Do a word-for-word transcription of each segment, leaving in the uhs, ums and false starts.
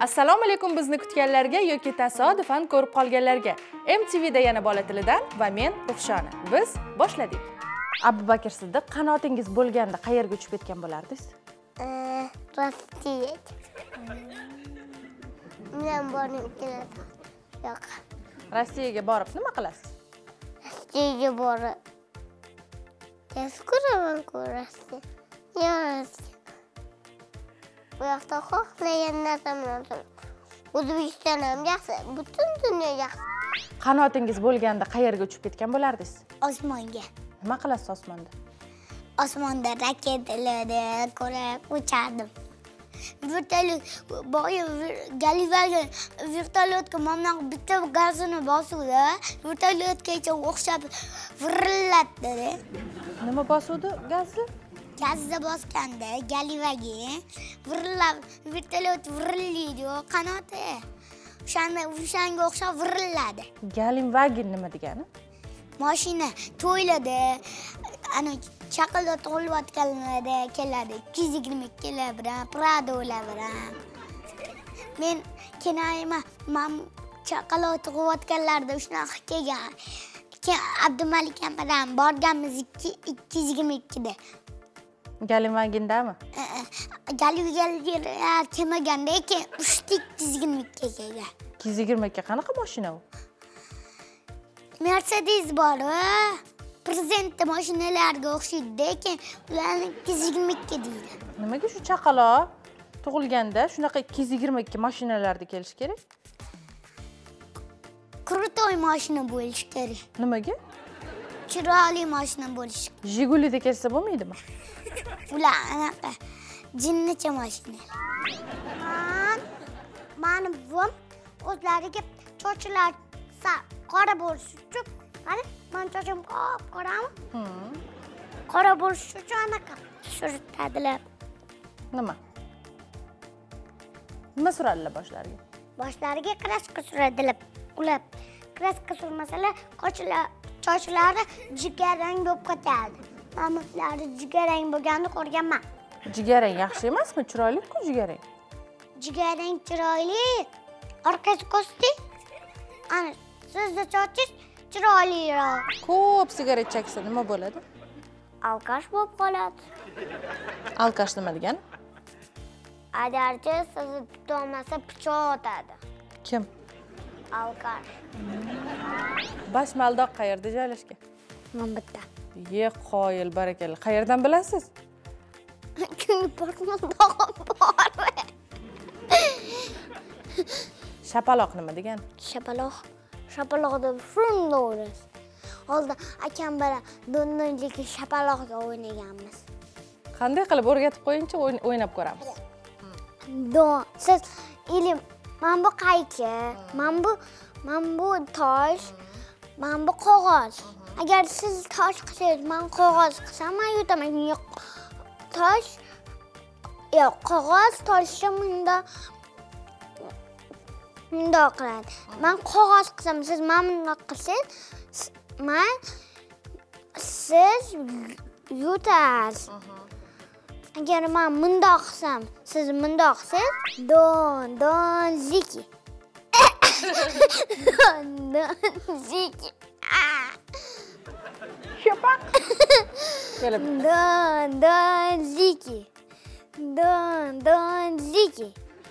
Assalomu alaykum bizni kutganlarga yoki tasodifan ko'rib qolganlarga. M T V'da yana bola tilidan va men Ruxshona. Biz boshladik. Abubakir Siddiq, qanotingiz bo'lganda qayerga uchib ketgan bo'lardingiz? Eh, Rossiyaga. Men borib kelaman. Yo'q. Rossiyaga borib nima qilasiz? Rossiyaga borib tez ko'raman-ku Rossiya. Yo'q. Bu yoqda xohlagan narsamni O'zbekiston ham yaxshi, butun dunyo yaxshi. Qanotingiz bo'lganda qayerga uchib ketgan bo'lardingiz? Osmonga. Nima qilasiz osmonda? Osmonda raketalarni ko'rib uchardim. Vertolyot, boya Galivaga vertolyotga mamnoq bitta gazini bosuvdi, vertolyotgacha o'xshab virillatdi. Nima bosuvdi gazni? Gazni bosganda Galivaga virillab vertolyot virillaydi, qanoti. O'shanda o'shanga o'xshab virilladi. Galimvagin nima degani? Mashina to'yladi, ana chaqilda to'layotganlarda keladi. ikki yuz yigirma ikkilar bilan, Pradolar bilan. Men kenayma, men chaqaloq tug'ayotganlarda shunaqa kelgan. Abdumalik ham bilan borganmiz ikki yuz yigirma ikkida. Galimvagindami? Galivaga kelmaganda ekan, uchta ikki yuz yigirma ikki kelgan. ikki yuz yigirma ikki qanaqa mashina u? Mercedes bor, prezident mashinalarga o'xshaydi, lekin ularni ikki yuz yigirma ikki deydi. Nimaga shu chaqaloq tug'ilganda shunaqa ikki yuz yigirma ikki mashinalarda kelish kerak? Krutoy mashina bo'lish kerak. Nimaga? Chiroyli mashina bo'lish. Jigulida kelsa bo'lmaydimi? Ular anaqa jinnicha mashina. Mani buvim o'zlariga chochilar qora bo'lish uchun, qani, men chochim qop-qorami? Qora bo'lish uchun anaqa surtadilar. Nima? Nima suradilar boshlariga? Boshlariga kraska suradilar. Ular kraska surmasalar, qochlar, chochlari jigarrang bo'lib ketadi. Mamutlari jigarrang bo'lganini ko'rganman. Jigarrang yaxshi emasmi? Chiroyli-ku jigarrang. Jigarrang chiroyli. Orqasi ko'sti. Ana sizda chochingiz chiroyliroq. Ko'p sigaret cheksa nima bo'ladi? Alkash bo'lib qoladi. Alkash nima degani? Agarchi sizni tutolmasa pichoq otadi. Kim? Alkash. Bashmaldoq qayerda joylashgan? Men bitta. Ye qoyil, barakalla. Qayerdan bilasiz? Portmondog'im bor. Shapaloq nima degani? Shapaloq. Shapaloqda shunda o'rasiz. Oldin akam bilan dondonlikka shapaloqga o'ynaganmiz. Qanday qilib o'rgatib qo'yinchi o'ynab ko'ramiz. Don, siz ilim, men bu qaychi, men bu men bu tosh, men bu qog'oz. Agar siz tosh qilsangiz, men qog'oz qilsam, men yutaman. Yo'q. Tosh, yo'q, qog'oz toshni bunda bunda qiladi. Men qog'oz qilsam, siz men bunda qilsangiz, men siz yutasiz. Agar men bunda qilsam, siz bunda qilsangiz, don, don, ziki. Don, don, ziki. Shapak. Kelib. Don, don, ziki. Don, don, ziki.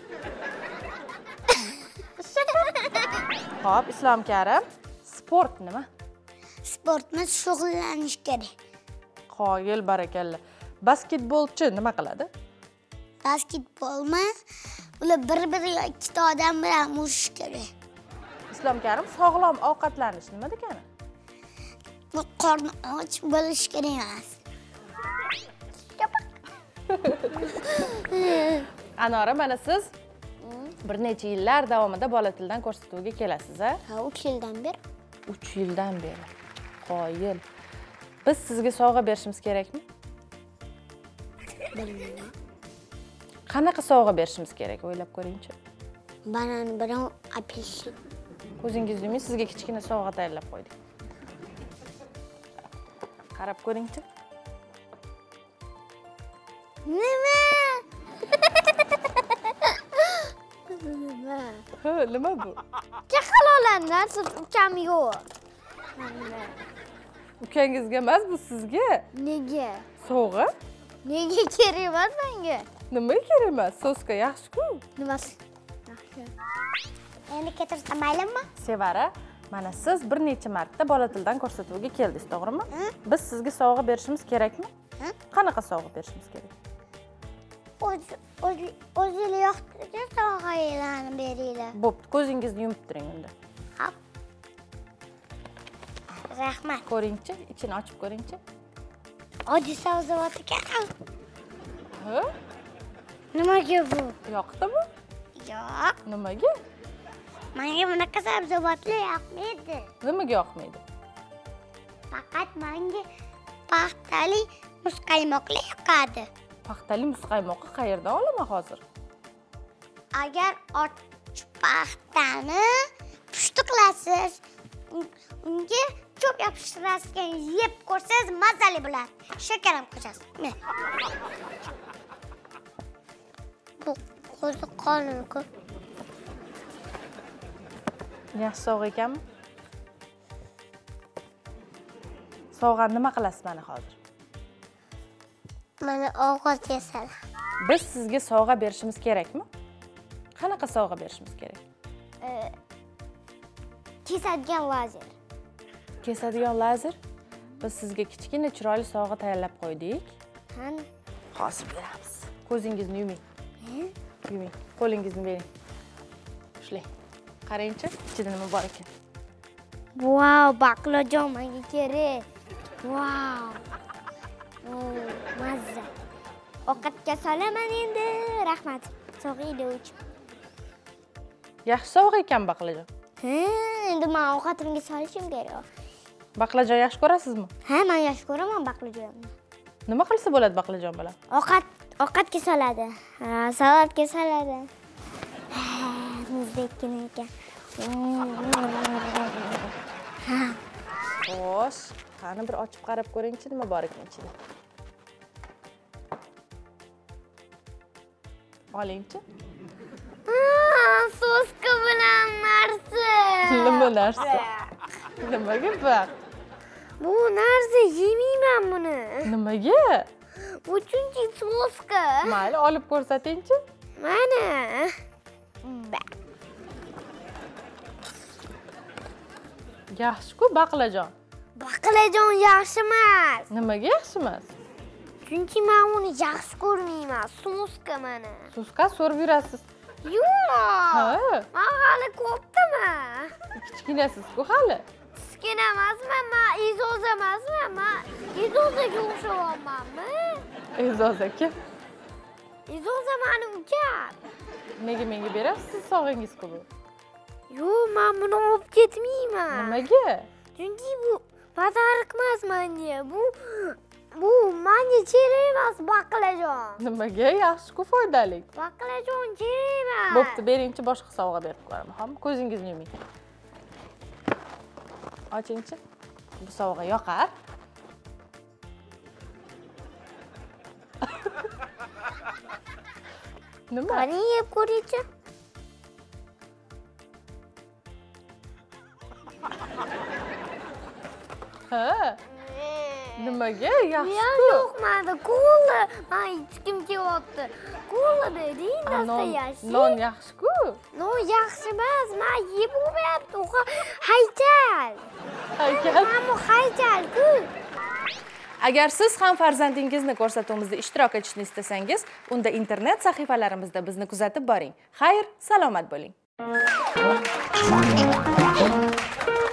Xo'p, Islom Karim, sport nima? Sportni shug'ullanish kerak. Qoyil, barakalla. Basketbolchi nima qiladi? Basketbolmi? Ular bir-biriga ikkita odam bilan urushish kerak. Islom Karim, sog'lom ovqatlanish nima degani? Bu qorni och bo'lish kerak emas. Anora, mana siz bir necha yillar davomida bola tilidan ko'rsatuvga kelasiz, a? Ha, uch yildan beri. uch yildan beri. Qoyil. Biz sizga sovg'a berishimiz kerakmi? Bilmayman. Qanaqa sovg'a berishimiz kerak, o'ylab ko'ring-chi. Banan bilan apelsin. Ko'zingizni yuming, sizga kichkina sovg'a tayyorlab qo'ydik. Qarab ko'ring-chi. Nima? Ha, nima bu? Chaqaloqlardan siz ukam yo'q. Ukangizga emas, bu sizga. Nega? Sovg'a? Nega kerak emas menga? Nimaga kerak emas? Soska yaxshi-ku. Nimasi? Yaxshi. Endi ketirsam maylimi? Sevara, mana siz bir necha marta bola tilidan ko'rsatuvga keldingiz, to'g'rimi? Biz sizga sovg'a berishimiz kerakmi? Qanaqa sovg'a berishimiz kerak? O'z o'z o'zingiz yoqtirgan sovg'alarni beringlar. Bo'pti, ko'zingizni yumib turing unda. Hop. Rahmat. Ko'ringchi, ichini ochib ko'ringchi. Oddiy sabzavot ekan. Ha? Nimaga bu? Yoqdimi? Yo'q. Nimaga? Menga bunaqa sabzavotlar yoqmaydi. Nimaga yoqmaydi? Faqat menga paxtali muzqaymoqlar yoqadi. Paxtali muzqaymoqni qayerdan olaman hozir? Agar och paxtani pushti qilasiz, unga cho'p yopishtirasiz, yeb ko'rsangiz mazali bo'ladi. Shakar ham qo'shasiz. Men. Bu qo'zi qoldi-ku. Yaxshi sovg'a ekanmi? Sovg'ani nima qilasiz mana hozir? Mana ovqat yesam. Biz sizga sovg'a berishimiz kerakmi? Qanaqa sovg'a berishimiz kerak? Kesadigan lazer. Kesadigan lazer? Biz sizga kichkina chiroyli sovg'a tayyorlab qo'ydik. Qani? Hozir beramiz. Ko'zingizni yuming. Yuming. Qo'lingizni bering. Ushlang. Qarangchi, ichida nima bor ekan? Wow, baqlajon menga kerak. Wow. Oh, mazza. Ovqatga solaman endi. Rahmat. Sog'inglar uchun. Yaxshi sovg'a ekan baqlajon. Ha, endi men ovqatimga solishim kerak. Baqlajon yaxshi ko'rasizmi? Ha, men yaxshi ko'raman baqlajonni. Nima qilsa bo'ladi baqlajon bilan? Ovqat, ovqatga soladi. Ha, salatga soladi. Ha, muzdek ekan. Ha. Xo'sh, qani bir ochib qarab ko'ringchi, nima bor ekan ichida. Olingchi. Soska bilan narsa. Nima narsa? Nimaga baq? Bu narsa yemayman buni. Nimaga? Bu chunki soska. Mayli, olib ko'rsatingchi. Mana. Yaxshi-ku baqlajon. Baqlajon yaxshi emas. Nimaga yaxshi emas? Chunki men uni yaxshi ko'rmayman. Soska mana. Suska so'rib yurasiz. Yo'q. Ha, Men hali ko'pdaman. kichkinasiz-ku hali. Kichkina emasman, men E'zoz emasman. Men E'zozga o'xshayapmanmi? E'zoz aka. E'zoz meni ukam. Nega menga berasiz siz sog'ingiz-ku bu? Yo'q, men buni olib ketmayman. Nimaga? Chunki bu pодарок emas menga. Bu bu menga kerak emas baqlajon. Nimaga? Yaxshi-ku, foydali. Baqlajon kerak emas. Bo'pti, beringchi, boshqa sovg'a berib ko'raman. Xo'p, ko'zingizni yuming. Ochingchi. Bu sovg'a yoqar. Nima? Qani yeb ko'ringchi. Ha. Nimaga? Men Yaxshi-ku. yo'qmadi, ko'la. Men ichkim kelyapti. Ko'la bering, nastoyashi. Non yaxshi-ku. Non yaxshi emas, men yeb bo'lmayapti. U haykal. Haykal. Mana bu haykal-ku. Agar siz ham farzandingizni ko'rsatuvimizda ishtirok etishni istasangiz, unda internet sahifalarimizda bizni kuzatib boring. Xayr, salomat bo'ling.